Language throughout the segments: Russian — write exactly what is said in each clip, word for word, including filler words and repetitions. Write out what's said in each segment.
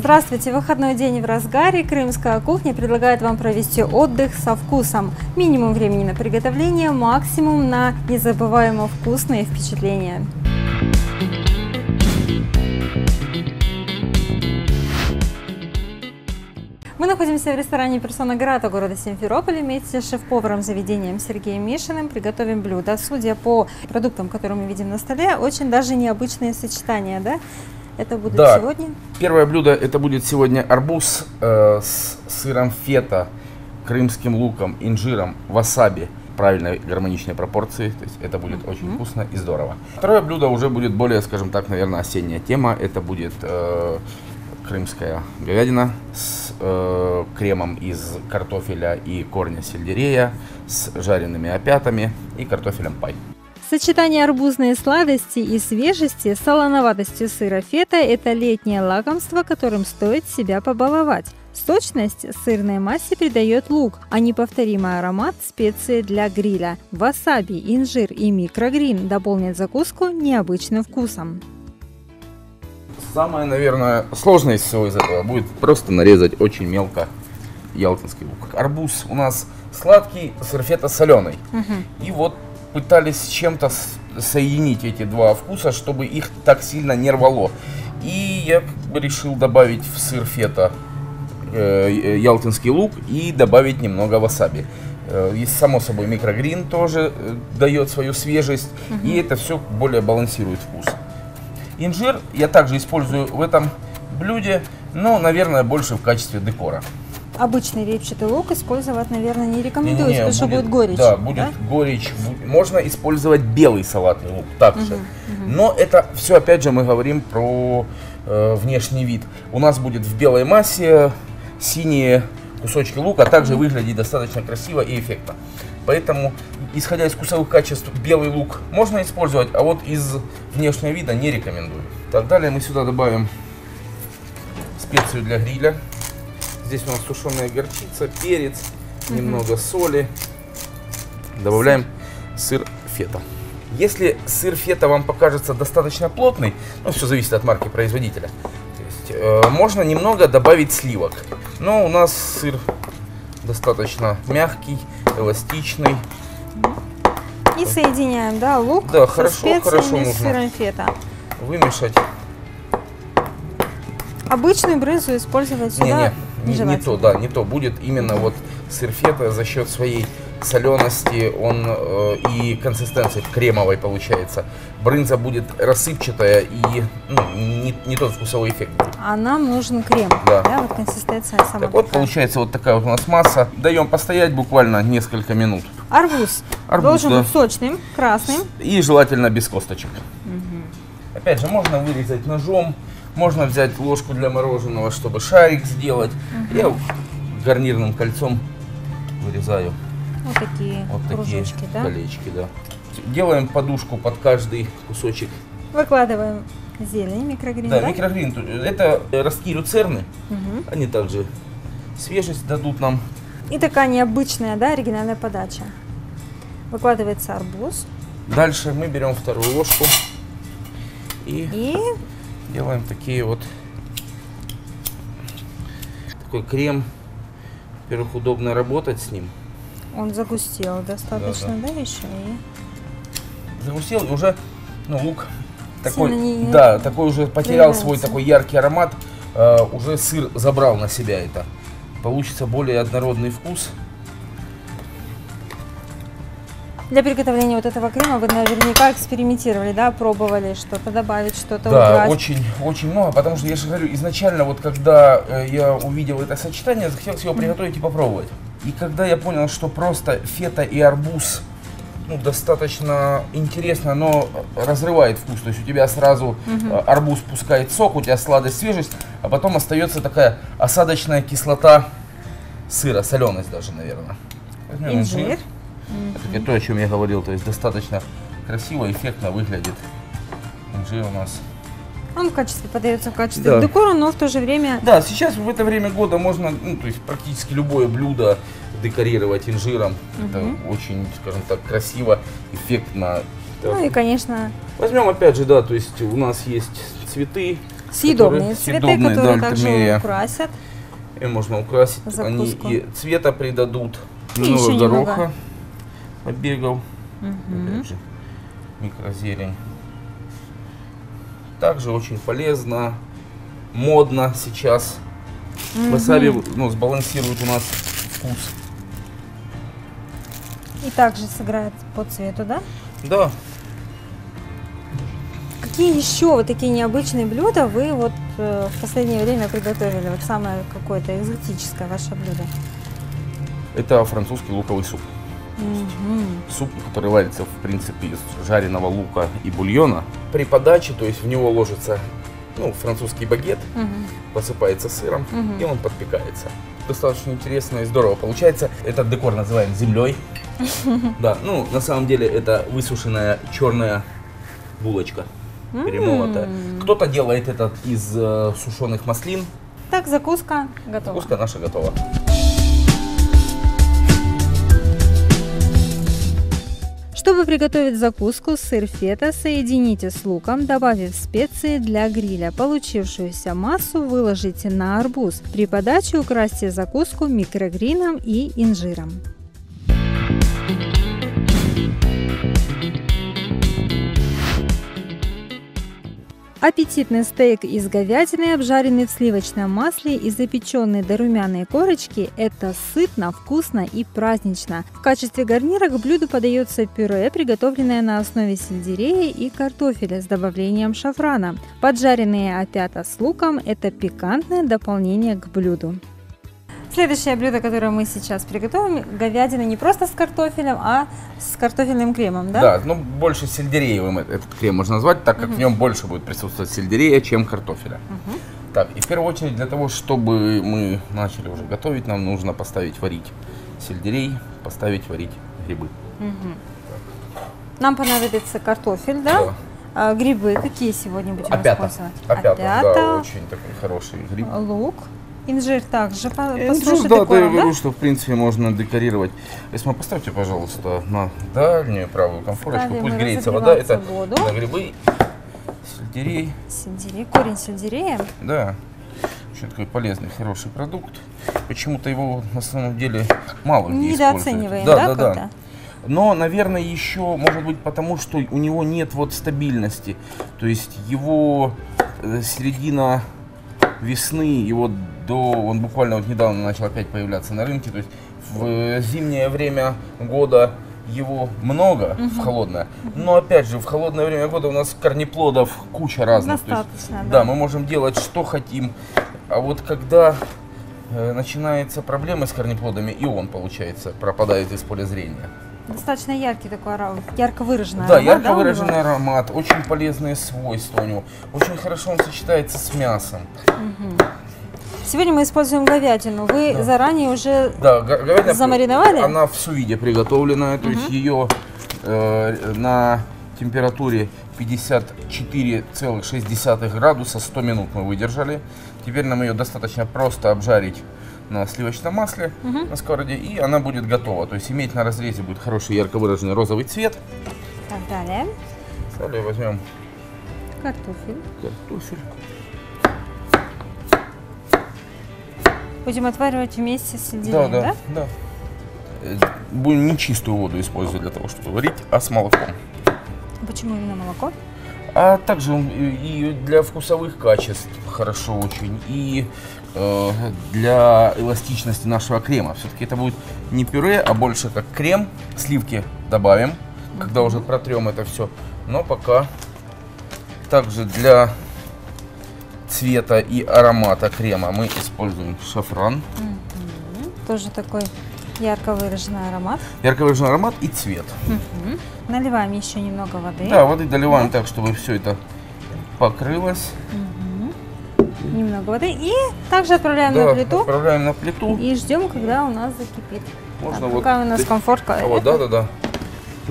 Здравствуйте! Выходной день в разгаре. Крымская кухня предлагает вам провести отдых со вкусом. Минимум времени на приготовление, максимум на незабываемо вкусные впечатления. Мы находимся в ресторане «Персона Грата» города Симферополя. Вместе с шеф-поваром заведением Сергеем Мишиным приготовим блюдо. Судя по продуктам, которые мы видим на столе, очень даже необычные сочетания, да? Это будет да. сегодня? Первое блюдо это будет сегодня арбуз э, с сыром фета, крымским луком, инжиром, васаби. Правильной гармоничной пропорции, то есть это будет mm-hmm. очень вкусно и здорово. Второе блюдо уже будет более, скажем так, наверное, осенняя тема. Это будет э, крымская говядина с э, кремом из картофеля и корня сельдерея, с жареными опятами и картофелем пай. Сочетание арбузной сладости и свежести с солоноватостью сыра фета – это летнее лакомство, которым стоит себя побаловать. Сочность сырной массе придает лук, а неповторимый аромат – специи для гриля. Васаби, инжир и микрогрин дополнят закуску необычным вкусом. Самое, наверное, сложное из всего из этого будет просто нарезать очень мелко ялтинский лук. Арбуз у нас сладкий, сыр фета соленый. Угу. И вот пытались с чем-то соединить эти два вкуса, чтобы их так сильно не рвало. И я решил добавить в сыр фета э, ялтинский лук и добавить немного васаби. Э, и само собой микрогрин тоже э, дает свою свежесть, угу. и это все более балансирует вкус. Инжир я также использую в этом блюде, но, наверное, больше в качестве декора. Обычный репчатый лук использовать, наверное, не рекомендуется, не, не, потому что будет, будет горечь. Да, будет да? горечь. Можно использовать белый салатный лук также. Угу, угу. Но это все, опять же, мы говорим про э, внешний вид. У нас будет в белой массе синие кусочки лука, а также угу. выглядит достаточно красиво и эффектно. Поэтому, исходя из вкусовых качеств, белый лук можно использовать, а вот из внешнего вида не рекомендую. Так, далее мы сюда добавим специю для гриля. Здесь у нас сушеная горчица, перец, uh-huh. немного соли. Добавляем сыр фета. Если сыр фета вам покажется достаточно плотный, ну все зависит от марки производителя, то есть, э, можно немного добавить сливок. Но у нас сыр достаточно мягкий, эластичный. И соединяем, да, лук да, со хорошо, специями хорошо с сыром фета. Вымешать. Обычную брынзу использовать сюда не, не, не, не то, да, не то. Будет именно вот сыр фета за счет своей солености, он э, и консистенции кремовой получается. Брынза будет рассыпчатая и ну, не, не тот вкусовой эффект будет. А нам нужен крем, да, да, вот консистенция сама. Так вот получается вот такая вот у нас масса. Даем постоять буквально несколько минут. Арбуз, Арбуз должен да. быть сочным, красным. И желательно без косточек. Угу. Опять же, можно вырезать ножом. Можно взять ложку для мороженого, чтобы шарик сделать. Угу. Я гарнирным кольцом вырезаю. Вот такие вот кружочки, такие да? колечки, да. Делаем подушку под каждый кусочек. Выкладываем зелень, микрогрин. Да, да? микрогрин. Это ростки люцерны. Угу. Они также свежесть дадут нам. И такая необычная, да, оригинальная подача. Выкладывается арбуз. Дальше мы берем вторую ложку и... и... делаем такие вот, такой крем. Во-первых, удобно работать с ним. Он загустел достаточно, да, да. да еще? И... Загустел, и уже, ну, лук такой, не, да, такой уже потерял нравится. свой такой яркий аромат. Э, уже сыр забрал на себя это. Получится более однородный вкус. Для приготовления вот этого крема вы наверняка экспериментировали, да, пробовали что-то добавить, что-то да, убрать. очень, очень много, потому что я же говорю, изначально вот когда э, я увидел это сочетание, захотелось его приготовить и попробовать. И когда я понял, что просто фета и арбуз, ну, достаточно интересно, но разрывает вкус, то есть у тебя сразу угу. э, арбуз пускает сок, у тебя сладость, свежесть, а потом остается такая осадочная кислота сыра, соленость даже, наверное. Возьмем инжир. Это то, о чем я говорил, то есть достаточно красиво, эффектно выглядит инжир у нас. Он в качестве подается в качестве да. декора, но в то же время... Да, сейчас в это время года можно, ну, то есть практически любое блюдо декорировать инжиром. Угу. Это очень, скажем так, красиво, эффектно. Ну и, конечно... Возьмем опять же, да, то есть у нас есть цветы, Съедобные цветы, съедобные, которые да, также альтермерия. украсят. И можно украсить. Закуску. Они и цвета придадут. И Немного еще гороха, немного. побегов. Мгм. Опять же, микрозелень. Также очень полезно, модно сейчас. Мгм. Васаби, ну, сбалансирует у нас вкус. И также сыграет по цвету, да? Да. Какие еще вот такие необычные блюда вы вот э, в последнее время приготовили? Вот самое какое-то экзотическое ваше блюдо? Это французский луковый суп. Мгм. Суп, который варится, в принципе, из жареного лука и бульона. При подаче, то есть в него ложится, ну, французский багет, Мгм. посыпается сыром, Мгм. и он подпекается. Достаточно интересно и здорово получается. Этот декор называем землей. Да, ну, на самом деле это высушенная черная булочка, перемолотая. М. Кто-то делает это из э, сушеных маслин. Так, закуска готова. Закуска наша готова. Чтобы приготовить закуску, сыр фета соедините с луком, добавив специи для гриля. Получившуюся массу выложите на арбуз. При подаче украсьте закуску микрогрином и инжиром. Аппетитный стейк из говядины, обжаренный в сливочном масле и запеченный до румяной корочки – это сытно, вкусно и празднично. В качестве гарнира к блюду подается пюре, приготовленное на основе сельдерея и картофеля с добавлением шафрана. Поджаренные опята с луком – это пикантное дополнение к блюду. Следующее блюдо, которое мы сейчас приготовим – говядина не просто с картофелем, а с картофельным кремом, да? Да, ну больше сельдереевым этот крем можно назвать, так как Мгм. в нем больше будет присутствовать сельдерея, чем картофеля. Мгм. Так, и в первую очередь для того, чтобы мы начали уже готовить, нам нужно поставить варить сельдерей, поставить варить грибы. Мгм. Нам понадобится картофель, да? Да. А, грибы какие сегодня будем Опята. использовать? Опята, да, Опята, очень такой хороший гриб. лук, инжир также по, Инжир, послушай да, да, я декором, говорю, да? что в принципе можно декорировать. Если поставьте, пожалуйста, на дальнюю правую конфорочку, Ставим пусть греется вода, разогреваться это воду. на грибы, сельдерей, Сельдерей, корень сельдерея. да, очень такой полезный, хороший продукт. Почему-то его на самом деле мало где Недооцениваем, используют. да, да, да. как-то? Но, наверное, еще, может быть, потому что у него нет вот стабильности. То есть его э, середина весны, его до, он буквально вот недавно начал опять появляться на рынке. То есть в э, зимнее время года его много, в холодное. Но опять же, в холодное время года у нас корнеплодов куча разных. То есть, Достаточно, да, да. мы можем делать что хотим. А вот когда э, начинаются проблемы с корнеплодами, и он, получается, пропадает из поля зрения. Достаточно яркий такой аромат, ярко выраженный Да, аромат, ярко да, у него? выраженный аромат, очень полезные свойства у него. Очень хорошо он сочетается с мясом. Сегодня мы используем говядину. Вы Да. заранее уже Да, го- говядина, Замариновали? она в сувиде приготовленная, то есть ее э, на температуре пятьдесят четыре целых шесть десятых градуса сто минут мы выдержали. Теперь нам ее достаточно просто обжарить на сливочном масле на сковороде, и она будет готова. То есть иметь на разрезе будет хороший ярко выраженный розовый цвет. Так, далее. Далее возьмем Картофель. картофель. Будем отваривать вместе с Да, сельдереем, да? да, да. Э, Будем не чистую воду использовать для того, чтобы варить, а с молоком. Почему именно молоко? А также он и и для вкусовых качеств хорошо очень, и э, для эластичности нашего крема. Все-таки это будет не пюре, а больше как крем. Сливки добавим, когда уже протрем это все. Но пока также для цвета и аромата крема мы используем шафран. Тоже такой ярко выраженный аромат. Ярко выраженный аромат и цвет. Мгм. Наливаем еще немного воды. Да, воды доливаем так, чтобы все это покрылось. Немного воды. И также отправляем Да, на плиту. отправляем на плиту. И ждем, когда у нас закипит. Можно Так, вот какая у нас ты- комфортка. А вот, да, да, да.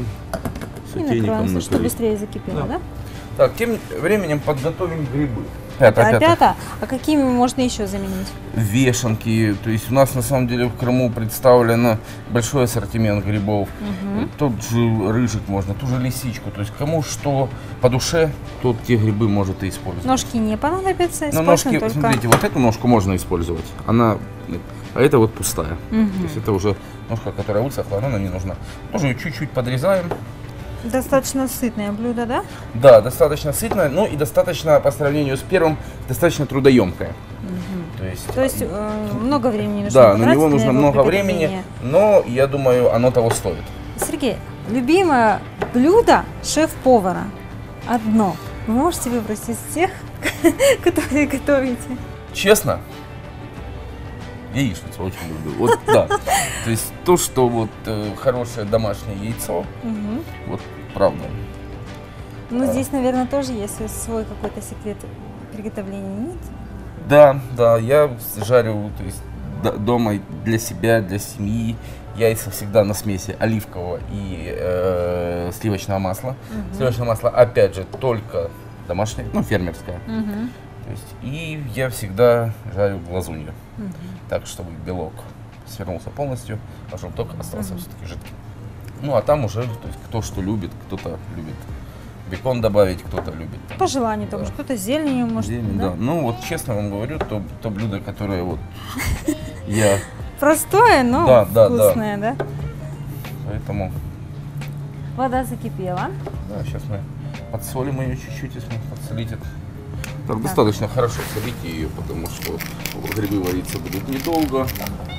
И накроем, чтобы быстрее закипело, Да. да? Так, тем временем подготовим грибы. Пятая, а пятая. пятая. А какими можно еще заменить? Вешенки. То есть у нас на самом деле в Крыму представлено большой ассортимент грибов. Угу. Тот же рыжик можно, ту же лисичку. То есть кому что по душе, тот те грибы может и использовать. Ножки не понадобятся, Но используем ножки, только... смотрите, вот эту ножку можно использовать. Она, а это вот пустая. Мгм. То есть это уже ножка, которая высохла, она нам не нужна. Тоже ее чуть-чуть подрезаем. Достаточно сытное блюдо, да? Да, достаточно сытная, ну и достаточно, по сравнению с первым, достаточно трудоемкая. Мгм. То есть, То есть э, много времени нужно да, на потратить него нужно его много приготовление. времени, но я думаю, оно того стоит. Сергей, любимое блюдо шеф-повара одно. Вы можете выбрать из тех, которые готовите? Честно, яичницу очень люблю. Вот, да. То есть то, что вот э, хорошее домашнее яйцо, Мгм. вот правда. Ну, А. здесь, наверное, тоже есть свой какой-то секрет приготовления, нет? Да, да, я жарю, то есть д- дома для себя, для семьи. Яйца всегда на смеси оливкового и э, сливочного масла. Мгм. Сливочное масло, опять же, только домашнее, ну, фермерское. Мгм. То есть, и я всегда жарю глазунью, Мгм. так, чтобы белок свернулся полностью, а желток остался Мгм. все-таки жидким. Ну, а там уже, то есть, кто что любит, кто-то любит бекон добавить, кто-то любит. там, По желанию, там да, что-то с зеленью, может, зелень, да? да. Ну, вот честно вам говорю, то, то блюдо, которое вот я, Простое, но Да, да, да. вкусное, да? поэтому, Вода закипела. да, сейчас мы подсолим ее чуть-чуть, если подсолить это. Так, достаточно хорошо солите ее, потому что грибы вариться будут недолго.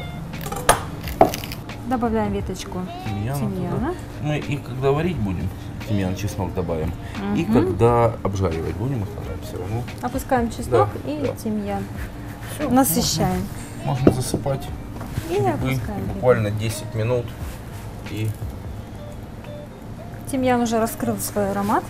Добавляем веточку Тимьяна тимьяна. туда. Мы их когда варить будем, тимьян, чеснок добавим. И Мгм. когда обжаривать будем, их потом все равно. Опускаем чеснок Да, и да. тимьян. Всё, Насыщаем. Можно, можно засыпать И грибы опускаем. грибы. буквально десять минут. И Тимьян уже раскрыл свой аромат.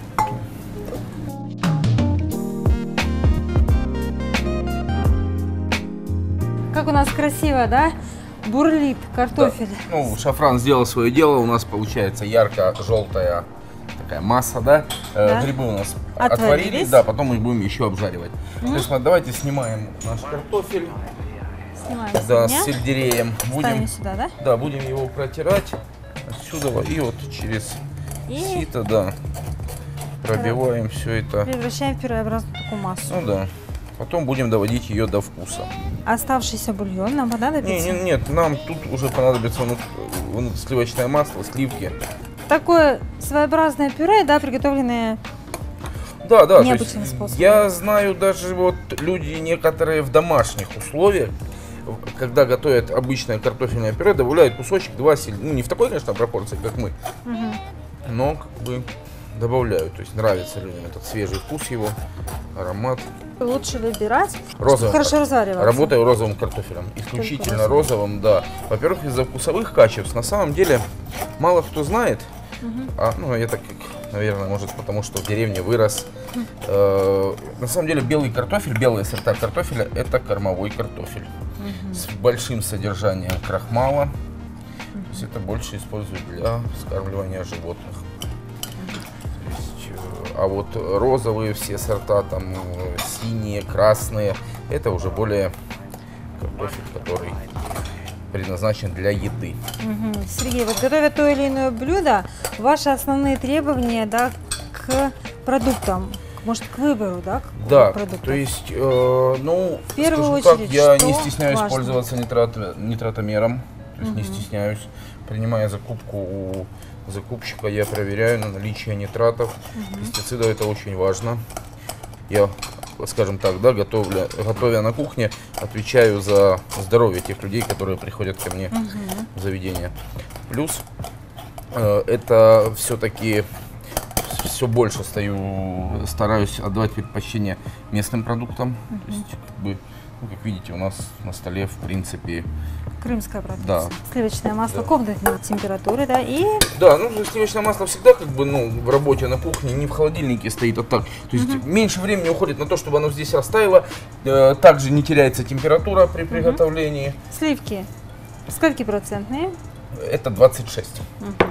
Как у нас красиво, да? Бурлит картофель. ну, шафран сделал свое дело, у нас получается ярко-желтая такая масса, да? Э, Да. Грибы у нас Отварились. отварились, да, потом мы будем еще обжаривать. То есть, вот давайте снимаем наш картофель, Снимаем да, с с огня. сельдереем. Будем, Ставим сюда, да? да, будем его протирать отсюда и вот через И сито, да, пробиваем все это. превращаем в пюреобразную такую массу. Ну да. Потом будем доводить ее до вкуса. Оставшийся бульон нам Не, понадобится. не, нет, нам тут уже понадобится внут- внут- сливочное масло, сливки. Такое своеобразное пюре, да, приготовленное. Да, да, то Необычным есть способом. я знаю даже вот люди некоторые в домашних условиях, когда готовят обычное картофельное пюре, добавляют кусочек, два сель... ну не в такой, конечно, пропорции, как мы, Мгм. но как бы добавляют, то есть нравится людям этот свежий вкус его, аромат. Лучше выбирать, Розовым. чтобы хорошо развариваться. Работаю розовым картофелем, исключительно розовым, да. Во-первых, из-за вкусовых качеств, на самом деле, мало кто знает, Мгм. а, ну, я так как, наверное, может, потому что в деревне вырос. Э, на самом деле, белый картофель, белые сорта картофеля – это кормовой картофель Мгм. с большим содержанием крахмала. То есть это больше используют для вскармливания животных. То есть, э, а вот розовые все сорта, там э, синие, красные – это уже более картофель, который предназначен для еды. Мгм. Сергей, вот готовя то или иное блюдо, ваши основные требования, да, к продуктам, может, к выбору, да, к- Да, продуктов? то есть, э, ну, В первую скажу очередь, так, я что не стесняюсь важно? пользоваться нитрат, нитратомером, то есть не Мгм. стесняюсь. Принимая закупку у закупщика, я проверяю на наличие нитратов, пестицидов, это очень важно. Я, скажем так, да, готовля, готовя на кухне, отвечаю за здоровье тех людей, которые приходят ко мне Мгм. в заведение. Плюс э, это все-таки все больше стою, стараюсь отдавать предпочтение местным продуктам. То есть, как бы, ну, как видите, у нас на столе, в принципе, Крымская продукция. Да. Сливочное масло Да. комнатной температуры, да, и да, ну, сливочное масло всегда как бы, ну, в работе на кухне, не в холодильнике стоит, а так. То есть меньше времени уходит на то, чтобы оно здесь растаяло. Э, также не теряется температура при приготовлении. сливки. Скольки процентные? Это двадцать шесть. Мгм.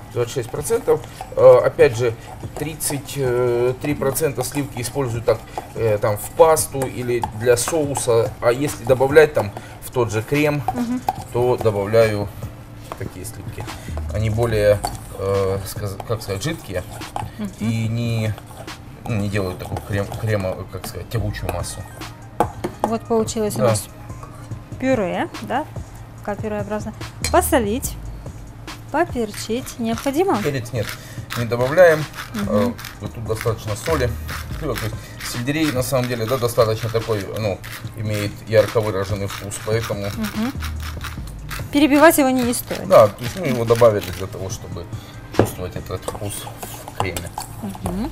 двадцать шесть процентов. Э, опять же, тридцать три процента сливки использую так, э, там, в пасту или для соуса. А если добавлять там в тот же крем, угу. то добавляю такие сливки. Они более, э, сказ, как сказать, жидкие угу. и не, ну, не делают такую крем, крема, как сказать, тягучую массу. Вот получилось да. у нас пюре, да, как пюреобразно. Посолить, поперчить. Необходимо? Перец нет, не добавляем. Угу. Вот тут достаточно соли. То есть сельдерей на самом деле, да, достаточно такой, ну, имеет ярко выраженный вкус, поэтому... Угу. Перебивать его не, не стоит. Да, то есть мы его добавили для того, чтобы чувствовать этот вкус в креме. Угу.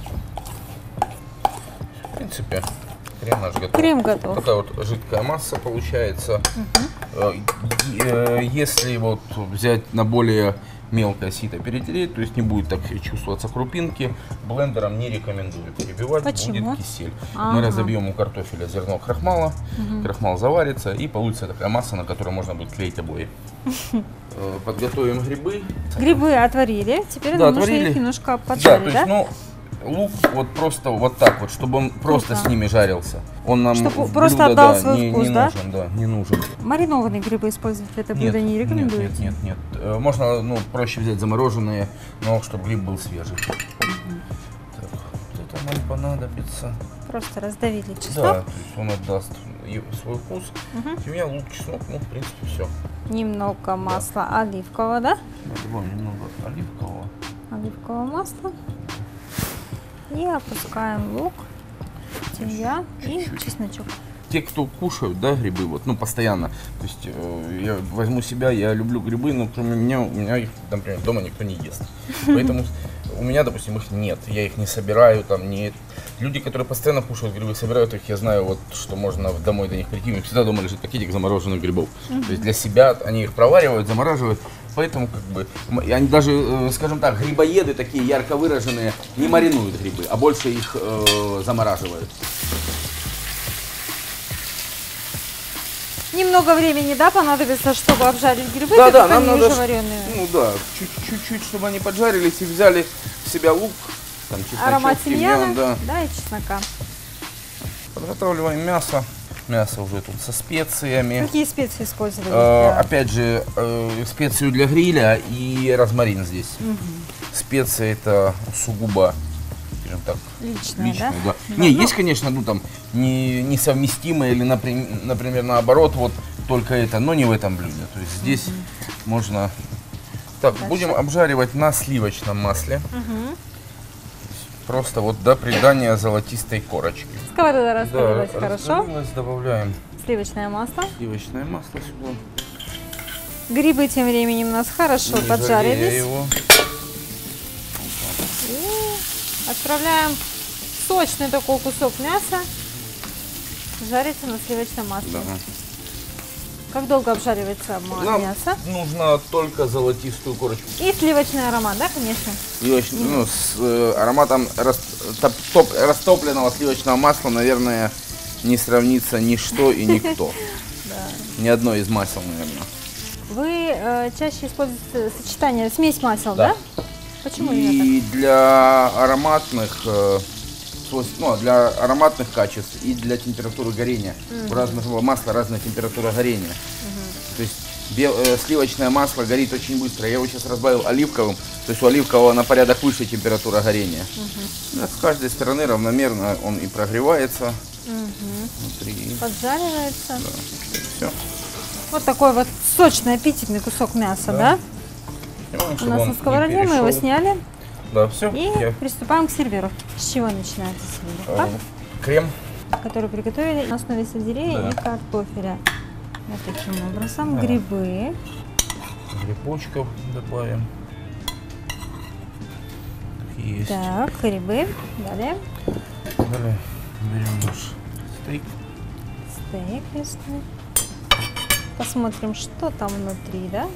В принципе, крем наш готов. Крем готов. Такая вот жидкая масса получается. Угу. Если вот взять на более мелкое сито перетереть, то есть не будет так чувствоваться крупинки, блендером не рекомендую перебивать. Почему? Будет кисель. Ага. Мы разобьем у картофеля зерно крахмала, угу. крахмал заварится и получится такая масса, на которой можно будет клеить обои. Подготовим грибы. Грибы отварили, теперь да, нам отварили. нужно их немножко поджарить, да? да? То есть, ну, лук вот просто вот так вот, чтобы он просто Вкусно. с ними жарился. Он нам чтобы в просто блюдо, отдал да, свой не, вкус, не да? нужен, да? Не нужен. Маринованные грибы использовать в это блюдо нет, не рекомендуете? Нет, нет, нет, нет. Можно, ну, проще взять замороженные, но чтобы гриб был свежий. Угу. Так, это нам понадобится. Просто раздавили чеснок. Да, то есть он отдаст свой вкус. Угу. Тимьян, лук, чеснок, ну, в принципе, все. Немного масла да. оливкового, да? Добавим немного оливкового. Оливкового масла. И опускаем лук, тимьян и чесночок. Те, кто кушают, да, грибы, вот, ну, постоянно, то есть э, я возьму себя, я люблю грибы, но кроме меня, у меня их, например, дома никто не ест. Поэтому у меня, допустим, их нет, я их не собираю, там, не... Люди, которые постоянно кушают грибы, собирают их, я знаю, вот, что можно домой до них прийти, у них всегда дома лежит пакетик замороженных грибов. То есть для себя они их проваривают, замораживают, поэтому, как бы, они даже, э, скажем так, грибоеды такие ярко выраженные не маринуют грибы, а больше их э, замораживают. Немного времени, да, понадобится, чтобы обжарить грибы, да, так да, как нам они надо, уже вареные. Ну да, чуть-чуть, чтобы они поджарились и взяли в себя лук, там, чесночок, аромат тимьяна, да. да, и чеснока. Подготавливаем мясо. Мясо уже тут со специями. Какие специи использовали? Э, опять же, э, специю для гриля и розмарин здесь. Угу. Специи это сугубо, скажем так, личные, личные, да? да? да. Не, ну, есть, конечно, ну там не, несовместимые или, например, например, наоборот, вот только это, но не в этом блюде. То есть здесь угу. можно. Так, дальше будем обжаривать на сливочном масле. Угу. Просто вот до придания золотистой корочки. Сковорода раскалилась, да, хорошо. Добавляем сливочное масло. Сливочное масло сюда. Грибы тем временем у нас хорошо не поджарились. Его. И отправляем сочный такой кусок мяса жариться на сливочном масле. Да. Как долго обжаривается Нам мясо? Нужно только золотистую корочку. И сливочный аромат, да, конечно? Сливочный, ну, с э, ароматом рас, топ, топ, растопленного сливочного масла, наверное, не сравнится ничто и никто. Ни одно из масел, наверное. Вы э, чаще используете сочетание, смесь масел, да? да? Почему именно так? И для ароматных, э, ну, для ароматных качеств и для температуры горения. Mm-hmm. У разного масла разная температура горения. Mm-hmm. То есть бел, э, сливочное масло горит очень быстро. Я его сейчас разбавил оливковым. То есть у оливкового на порядок выше температура горения. Mm-hmm. Да, с каждой стороны равномерно он и прогревается. Mm-hmm. Внутри. Поджаривается. Да, все. Вот такой вот сочный, аппетитный кусок мяса, да? да? У нас на сковороде, мы его сняли. Да, все. И я... приступаем к сервировке. С чего начинается сервировка? Крем. Который приготовили на основе сельдерея да. и картофеля. Вот таким образом. Да. Грибы. Грибочков добавим. Есть. Так, грибы. Далее. Далее берем наш стейк. Стейк лесной. Посмотрим, что там внутри, да?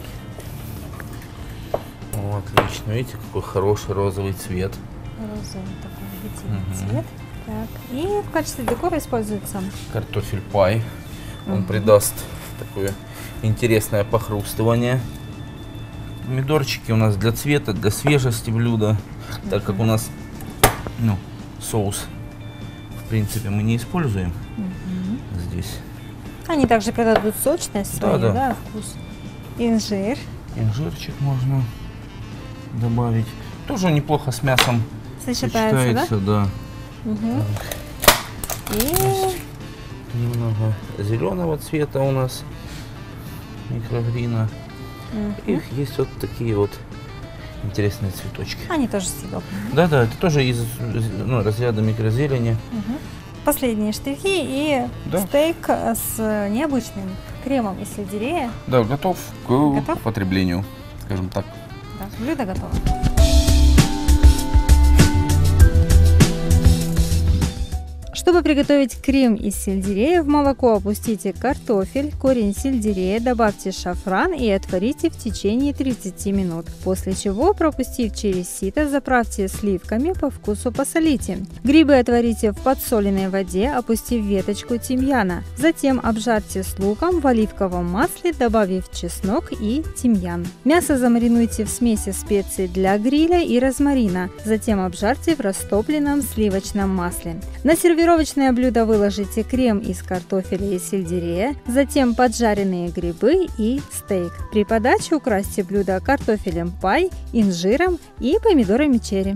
О, отлично. Видите, какой хороший розовый цвет. Розовый такой аппетитный угу. цвет. Так. И в качестве декора используется картофель пай. Он угу. придаст такое интересное похрустывание Помидорчики у нас для цвета, для свежести блюда, так как у нас ну, соус, в принципе, мы не используем угу. здесь. Они также придадут сочность свою, да, да. да, вкус. Инжир. Инжирчик можно добавить. Тоже неплохо с мясом сочетается, сочетается, да. да? Угу. И немного зеленого цвета у нас, микрогрина. Угу. Их есть вот такие вот интересные цветочки. Они тоже съедобные. Да, да, это тоже из ну, разряда микрозелени. Угу. Последние штрихи и да. стейк с необычным кремом из сельдерея. Да, готов к готов? потреблению, скажем так. Да, блюдо готово. Чтобы приготовить крем из сельдерея, в молоко опустите картофель, корень сельдерея, добавьте шафран и отварите в течение тридцати минут. После чего, пропустив через сито, заправьте сливками, по вкусу посолите. Грибы отварите в подсоленной воде, опустив веточку тимьяна. Затем обжарьте с луком в оливковом масле, добавив чеснок и тимьян. Мясо замаринуйте в смеси специй для гриля и розмарина. Затем обжарьте в растопленном сливочном масле. На сервировочное блюдо выложите крем из картофеля и сельдерея, затем поджаренные грибы и стейк. При подаче украсьте блюдо картофелем пай, инжиром и помидорами черри.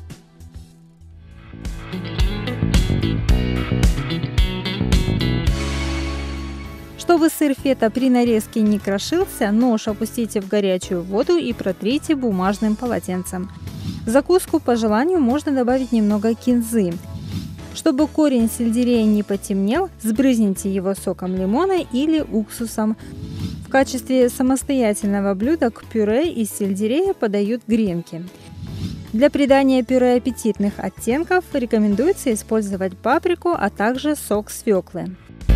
Чтобы сыр фета при нарезке не крошился, нож опустите в горячую воду и протрите бумажным полотенцем. В закуску по желанию можно добавить немного кинзы. Чтобы корень сельдерея не потемнел, сбрызните его соком лимона или уксусом. В качестве самостоятельного блюда к пюре из сельдерея подают гренки. Для придания пюре аппетитных оттенков рекомендуется использовать паприку, а также сок свеклы.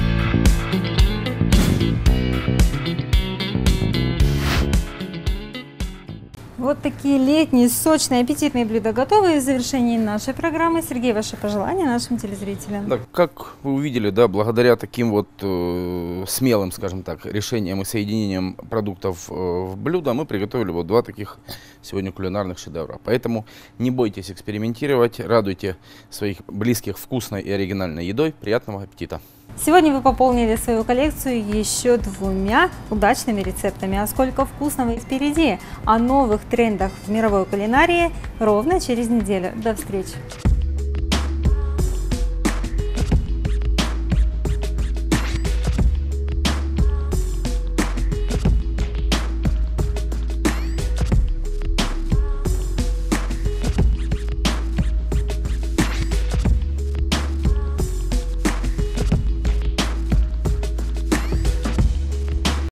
Вот такие летние, сочные, аппетитные блюда готовы. И в завершении нашей программы, Сергей, ваши пожелания нашим телезрителям. Да, как вы увидели, да, благодаря таким вот э, смелым, скажем так, решениям и соединениям продуктов э, в блюдо, мы приготовили вот два таких сегодня кулинарных шедевра. Поэтому не бойтесь экспериментировать, радуйте своих близких вкусной и оригинальной едой. Приятного аппетита! Сегодня вы пополнили свою коллекцию еще двумя удачными рецептами. А сколько вкусного впереди! О новых трендах в мировой кулинарии ровно через неделю. До встречи!